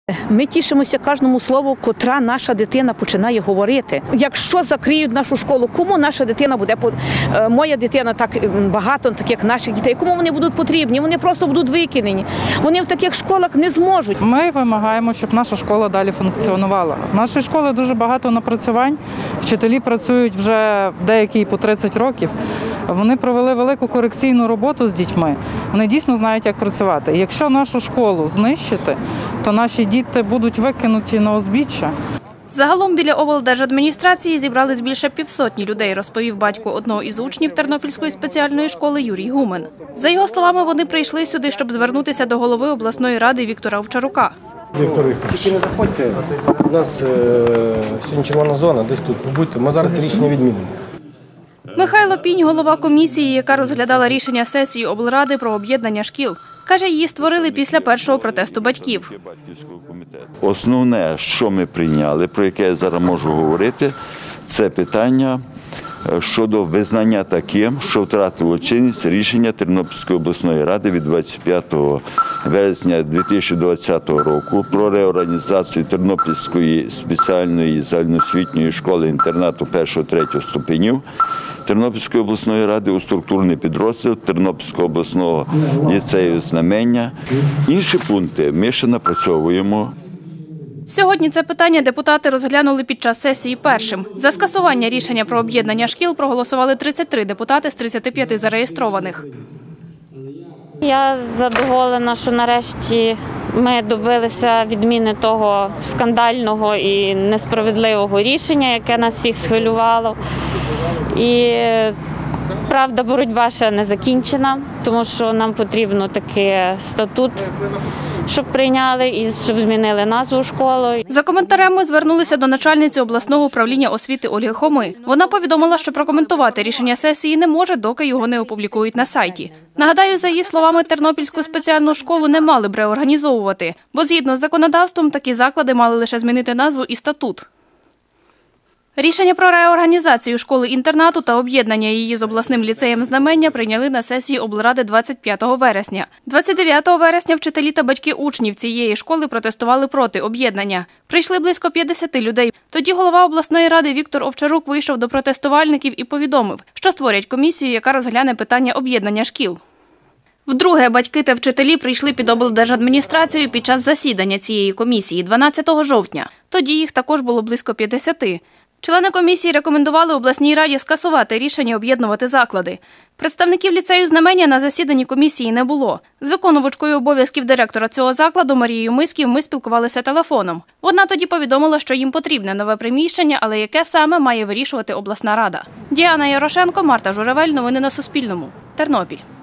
Ми тішимося кожному слову, котра наша дитина починає говорити. Якщо закриють нашу школу, кому наша дитина буде? Моя дитина так багато, так як наших дітей. Кому вони будуть потрібні? Вони просто будуть викинені. Вони в таких школах не зможуть. Ми вимагаємо, щоб наша школа далі функціонувала. В нашій школі дуже багато напрацювань. Вчителі працюють вже деякі по 30 років. Вони провели велику корекційну роботу з дітьми. Вони дійсно знають, як працювати. І якщо нашу школу знищити, то наші діти будуть викинуті на узбіччя. Загалом біля облдержадміністрації зібрались більше півсотні людей, розповів батько одного із учнів Тернопільської спеціальної школи Юрій Гумен. За його словами, вони прийшли сюди, щоб звернутися до голови обласної ради Віктора Овчарука. Віктор Вікторович, тільки не заходьте, у нас сьогодні червона зона, десь тут побудьте, ми зараз рішення відмінимо. Михайло Пінь, голова комісії, яка розглядала рішення сесії облради про об'єднання шкіл. Каже, її створили після першого протесту батьків. Основне, що ми прийняли, про яке я зараз можу говорити, це питання щодо визнання таким, що втратило чинність рішення Тернопільської обласної ради від 25 вересня 2020 року про реорганізацію Тернопільської спеціальної загальноосвітньої школи-інтернату 1-3 ступенів Тернопільської обласної ради у структурний підрозділ Тернопільського обласного ліцею «Знамення». Інші пункти ми ще напрацьовуємо. Сьогодні це питання депутати розглянули під час сесії першим. За скасування рішення про об'єднання шкіл проголосували 33 депутати з 35 зареєстрованих. Я задоволена, що нарешті ми добилися відміни того скандального і несправедливого рішення, яке нас всіх схвилювало. І правда, боротьба ще не закінчена, тому що нам потрібно такий статут, щоб прийняли і щоб змінили назву школи. За коментарем ми звернулися до начальниці обласного управління освіти Ольги Хоми. Вона повідомила, що прокоментувати рішення сесії не може, доки його не опублікують на сайті. Нагадаю, за її словами, Тернопільську спеціальну школу не мали б реорганізовувати, бо згідно з законодавством такі заклади мали лише змінити назву і статут. Рішення про реорганізацію школи-інтернату та об'єднання її з обласним ліцеєм «Знамення» прийняли на сесії облради 25 вересня. 29 вересня вчителі та батьки учнів цієї школи протестували проти об'єднання. Прийшли близько 50 людей. Тоді голова обласної ради Віктор Овчарук вийшов до протестувальників і повідомив, що створять комісію, яка розгляне питання об'єднання шкіл. Вдруге, батьки та вчителі прийшли під облдержадміністрацію під час засідання цієї комісії 12 жовтня. Тоді їх також було близько 50. Члени комісії рекомендували обласній раді скасувати рішення об'єднувати заклади. Представників ліцею «Знамення» на засіданні комісії не було. З виконувачкою обов'язків директора цього закладу Марією Миськів ми спілкувалися телефоном. Вона тоді повідомила, що їм потрібне нове приміщення, але яке саме має вирішувати обласна рада. Діана Ярошенко, Марта Журавель. Новини на Суспільному. Тернопіль.